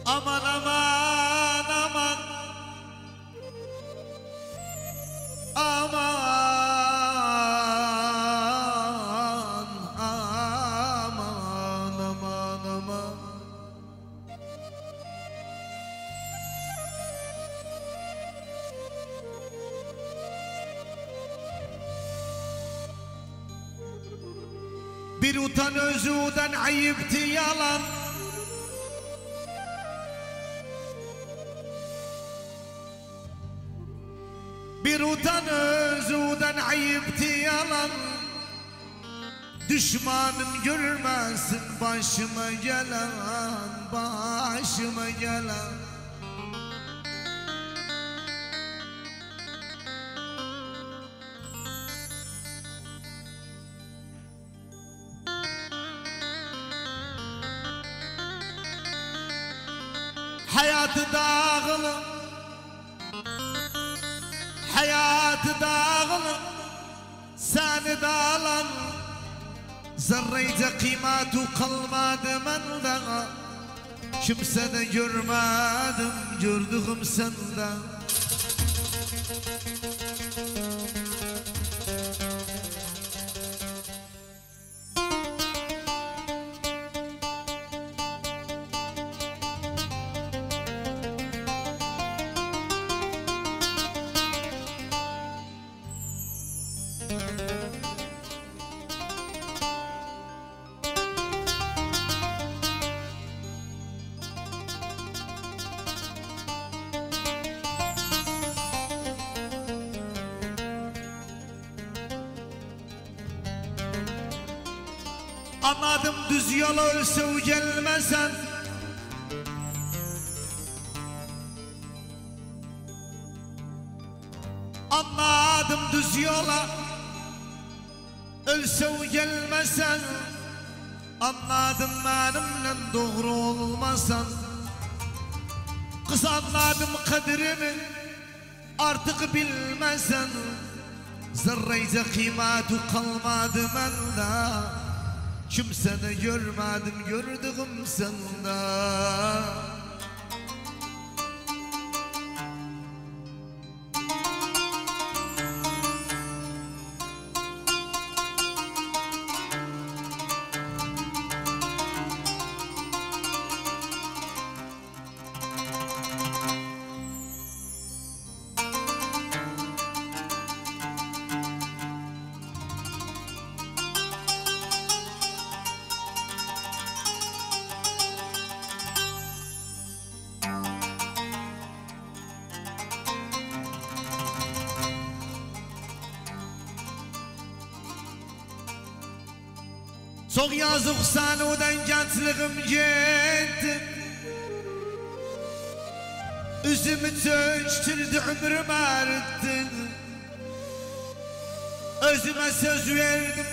Aman aman aman aman aman aman aman. Bir utan özüden ayıptı yalan, bir utan özüden ayıptı yalan. Düşmanım görmesin başıma gelen, başıma gelen. Hayatı dağılır, hayatı dağılır, seni dağılan. Zerreyce kıymeti kalmadı mende, kimsede görmedim, gördüğüm sende. Anladım düz yola ölse gelmesen, anladım düz yola ölse gelmesen, anladım benimle doğru olmasan. Kız anladım kadrimi artık bilmesen, zerreyce kıymeti kalmadı bende, kimsede görmedim, gördüğüm sende. Çok yazık sanıdan gençliğim gitti, üzümü çöktürdü, ömrüm eritti. Özüme söz verdim,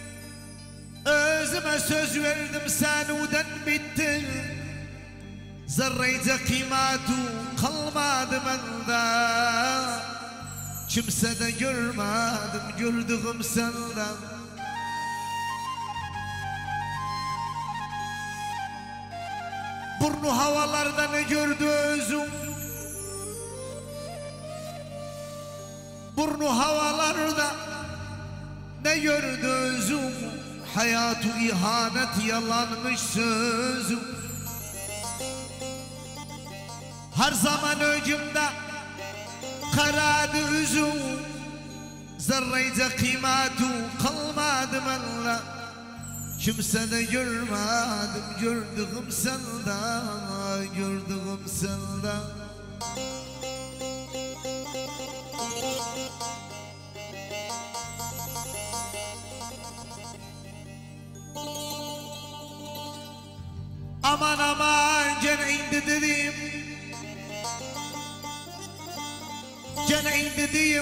özüme söz verdim, sanıdan bitti. Zerreyce kıymeti kalmadı bende, kimsede görmedim, gördüğüm senden. Burnu havalarda ne gördü özüm, burnu havalarda ne gördü özüm. Hayatı ihanet, yalanmış sözüm. Her zaman öcümde karadı üzüm, zerreyce kıymeti kalmadı benimle, kimsede görmedim, gördüğüm sende, gördüğüm sende. Aman aman gene indi dediğim, gene indi diyeyim.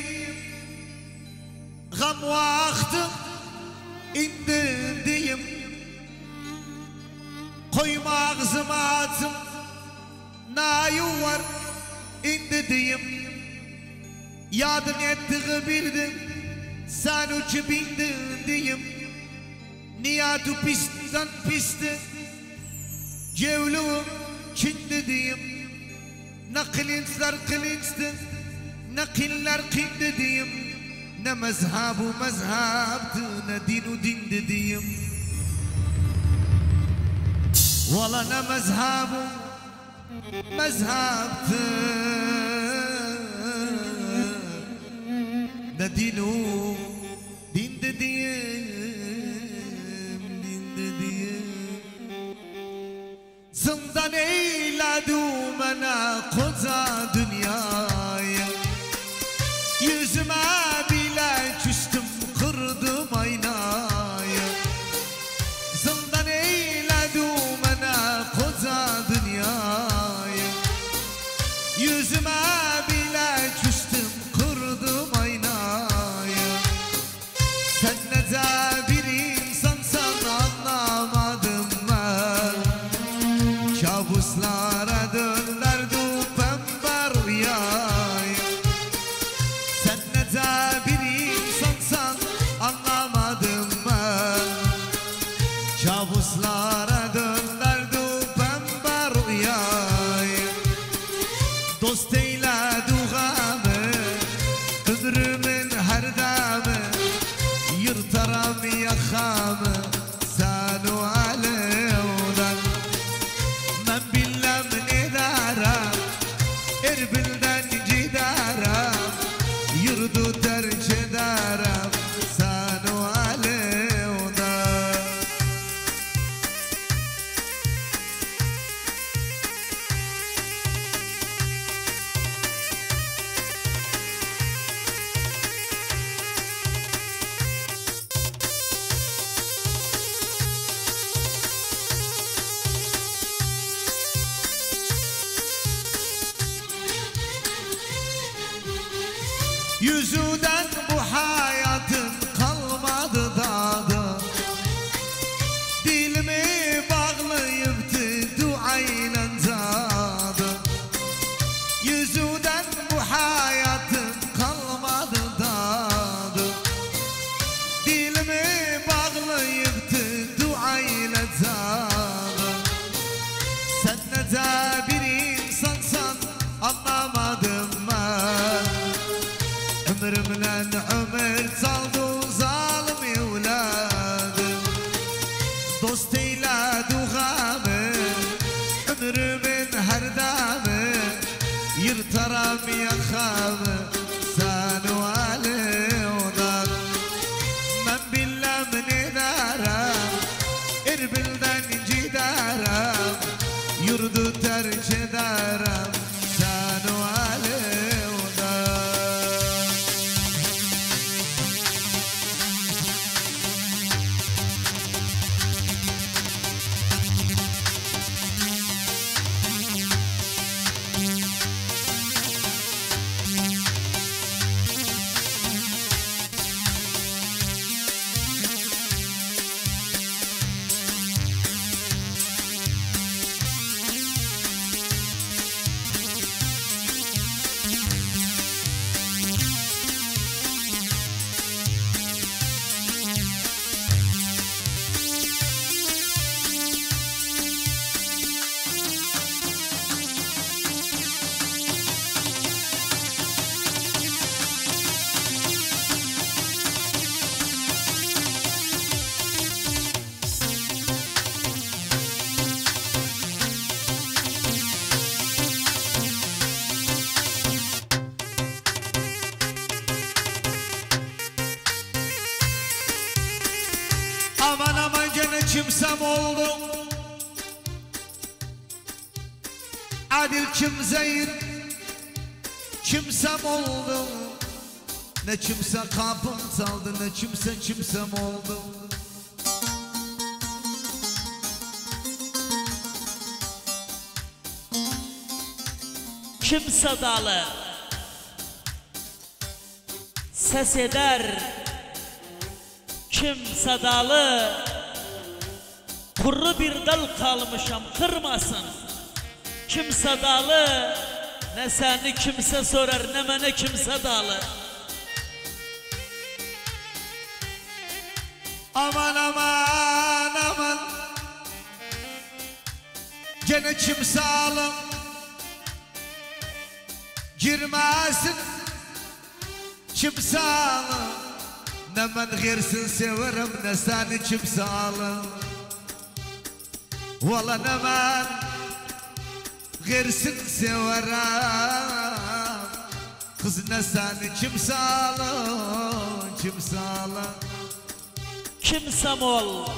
Gam vakti indi diyeyim. Koyma ağzıma atım, nayı var indi diyeyim. Yadın ettiği bildim, sen uçup indin diyeyim. Niyatı pistten pisti, cevluğum Çin dediğim ne kılıçlar kılıçtı, ne killer kil dediğim, ne mezhebu mezheptı, ne dinu din dediğim. Valla ne mezhebu mezheptı, ne dinu din dediğim, din dediğim. Zindan eyledi bana koca dünyaya, yüzüme bile küstüm kırdım aynaya. Zindan eyledi bana koca dünyaya, yüzüme bile küstüm kırdım aynaya. Sen nece bir insansan anlamadım ben, kabuslara döndürdü pembe rüyayı. Sen nece bir insansan anlamadım ben, kabuslara döndürdü pembe rüyayı. Dost eyledi gamı, ömrümün her damı, yırtarım yakamı sen o alevden. Ben bilmem ne derim, Erbil'den giderim, yurdu terk ederim sen o alevden. Yüzünden bu hayatın kalmadı dadı, dilimi bağlayıptı duayla zadı. Yüzünden bu hayatın kalmadı dadı, dilimi bağlayıptı duayla zadı. Sen nece bir insansan anlamadım ben, ömrümden ömür saldı zalim evladım. Dost eyledi gamı, ömrümün her damı, yırtarım yakamı sen o alevden. Ben bilmem ne derim, Erbil'den giderim, yurdu terk ederim sen o alevden. Aman aman gene kimsem oldum, adil kimseyim, kimsem oldum. Ne kimse kapım çaldı, ne kimsem oldum. Kim sadalı ses eder, kim sadalı kuru bir dal kalmışam kırmasın. Kim sadalı ne seni kimse sorar, ne bana kimse dalı. Aman aman aman, gene kimsalım girmesin kimsalım. Ne ben gırsin severim ne seni kimsalım. Valla ne ben gırsin severim kız ne seni kimsalım kimsalım. Kimsem ol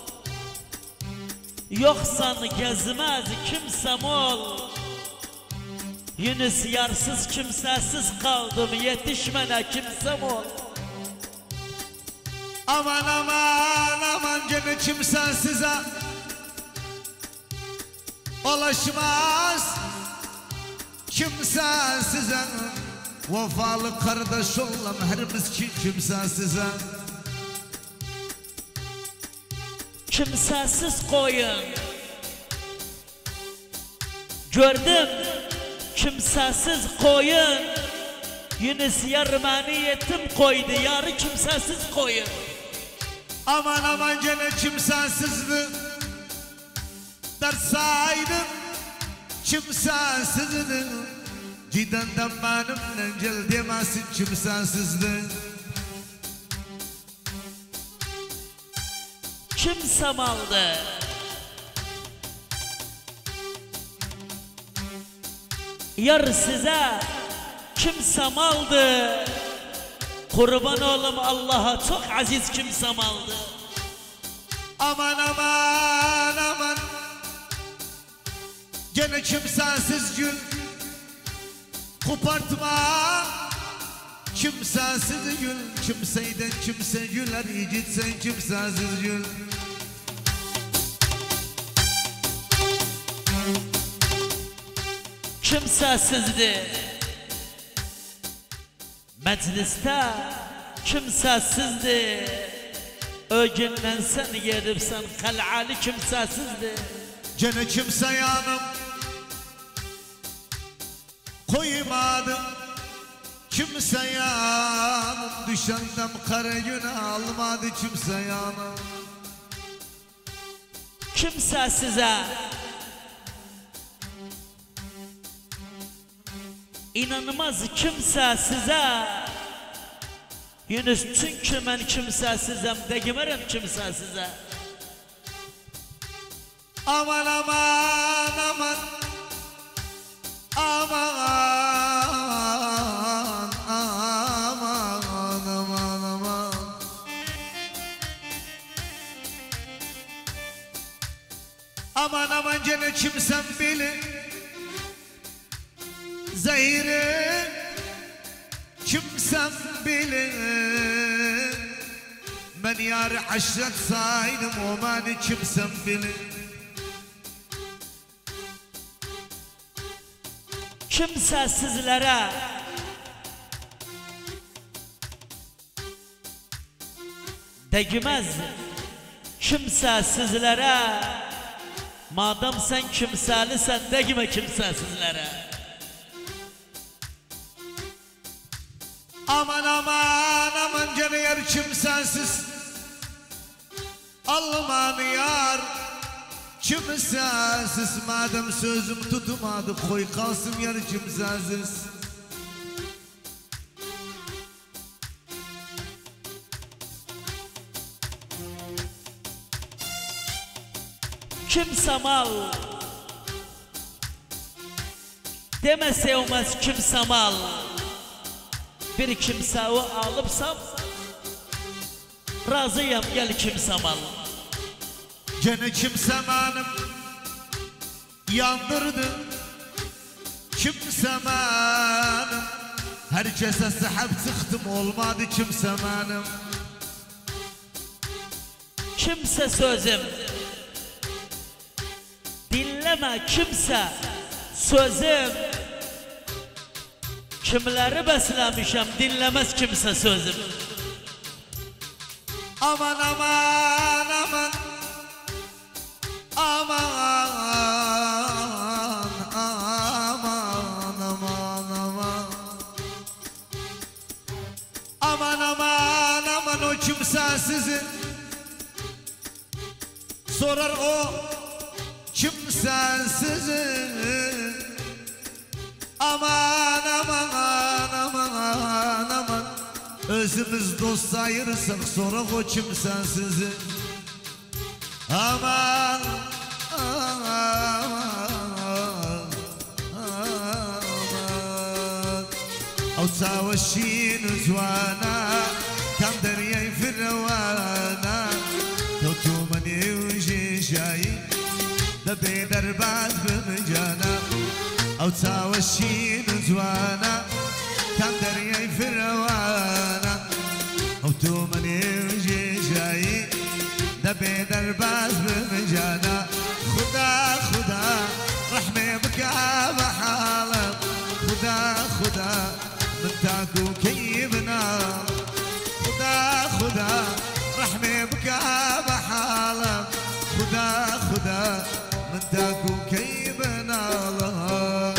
yoksan gezmez kimsem ol. Yunus yarsız kimsesiz kaldım yetişmene kimsem ol. Aman aman aman gene kimsesize ulaşmaz kimsesize. Vefalı kardeş olalım herimiz kimsesize. Kimsesiz koyun gördüm kimsesiz koyun. Yunus yarmani yetim koydu yarı kimsesiz koyun. Aman aman gene kimsesizdi dersaydım kimsesizdi. Cidden benimle gel demesin kimsesizdi. Kimsem aldı yar size kimsem aldı. Kurban oğlum Allah'a çok aziz kimsem aldı. Aman aman aman gene kimsesiz gül kopartma. Kimsesiz gül kimseyden kimse güler yiğit sen kimsesiz gül. Kimsesizdi mecliste kimsesizdi. O günden sen gelirsen kalali kimsesizdi. Gene kimse yanım koymadım kimse yanım. Düşenden kara güne almadı kimse yanım. Kimsesize inanmaz kimsesize. Yunus çünkü ben kimsesizim degimerim kimsesize. Aman aman aman aman aman aman aman. Aman aman gene kimsem bilir zehri kimsem bilir. Ben yar aşret saydım o beni kimsem bilir. Kimsesizlere degmez kimsesizlere. Madem sen kimselisin degme kimsesizlere. Aman aman aman gene yar kimsesiz Allah'ım yar kimsesiz. Madem sözüm tutmadı koy kalsın yar kimsesiz. Kimsem al demese olmaz kimsem al. Bir kimseyi alıpsam razıyım gel kimsem al. Gene kimsem hanım yandırdı kimsem hanım. Herkese sahip çıktım olmadı kimsem hanım. Kimse sözüm dinleme kimse sözüm. Kimleri beslemişim dinlemez kimse sözüm. Aman aman aman aman aman aman aman aman aman aman o kimsesizi sorar o kimsensiz. Aman aman aman aman, özümüz dost ayırırsak sonra o kimsensiz. Aman aman aman. أو تاوشين زوانا كم درياي في الروانا توتو مني وجي جاي دبي دربات بمجانا أو تاوشين زوانا كم درياي في الروانا توتو مني وجي جاي دبي دربات بمجانا خدا خدا رحمي بك بحالك خدا خدا من تاكو كيبنا خدا خدا رحمي بك بحالك خدا خدا من تاكو كيبنا الله.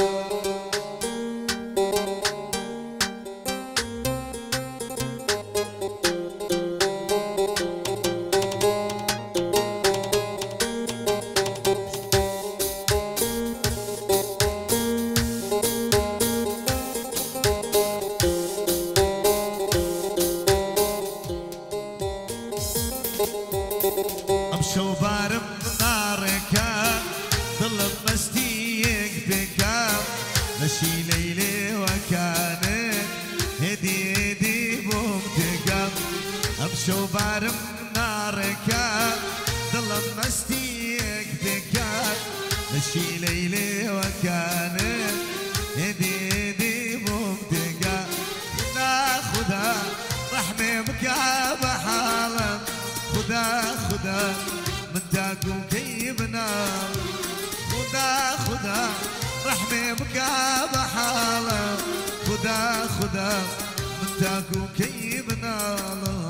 امشوا بارم نارك ظل مستيق بك مشي ليلي وكانت هدي هدي بومتك. امشوا بارم نارك ظل مستيق بك مشي ليلي وكانت هدي هدي بومتك. خدا خدا رحمي بك بحالك خدا خدا من تاكو كيبنا خدا خدا رحمي بك بحالة خدا خدا من تاكو كيبنا.